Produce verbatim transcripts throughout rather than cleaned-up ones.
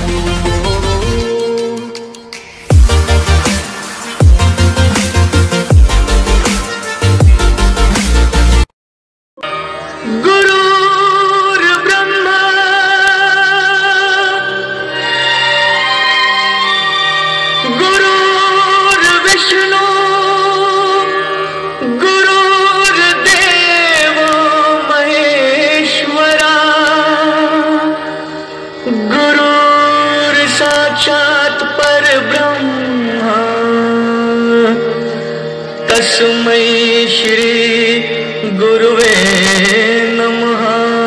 तस्मै श्री गुरुवे नमः।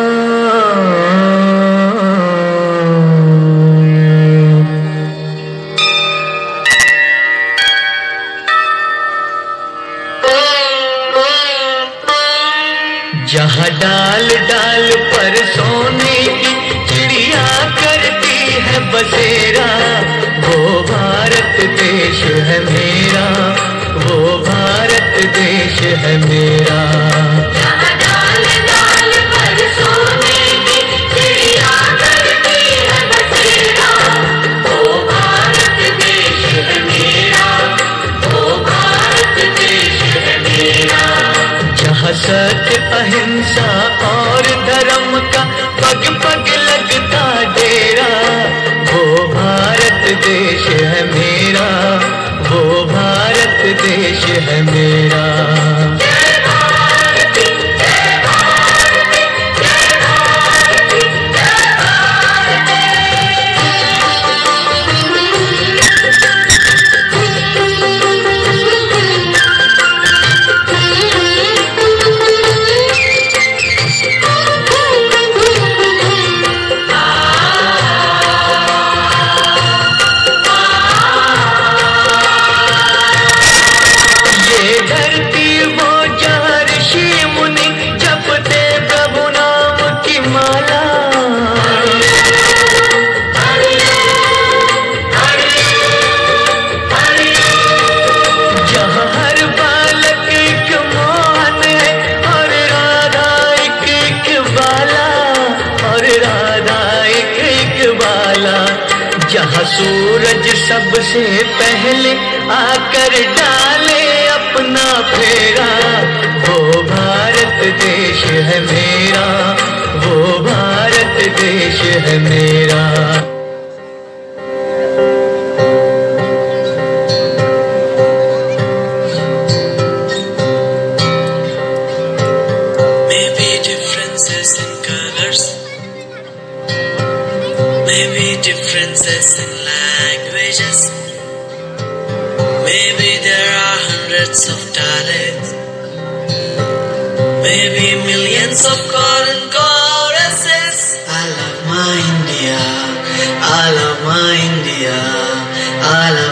जहाँ डाल डाल पर सोने की चिड़िया करती है बसेरा, वो भारत देश है मेरा, वो भारत देश है मेरा। जहाँ डाल डाल पर सोने की चिड़िया करती है बसेरा, वो भारत देश है मेरा, वो भारत देश है मेरा। जहाँ सत्य अहिंसा और धर्म का पग पग लगता डेरा, वो भारत देश है मेरा, वो भारत देश है मेरा। जय भारती जय भारती जय भारती जय जहाँ सूरज सबसे पहले आकर डाले अपना फेरा, वो भारत देश है मेरा, वो भारत देश है मेरा। Maybe differences in colors, maybe differences in languages, maybe there are hundreds of talents, maybe millions of foreign choruses. I love my India, I love my India, I love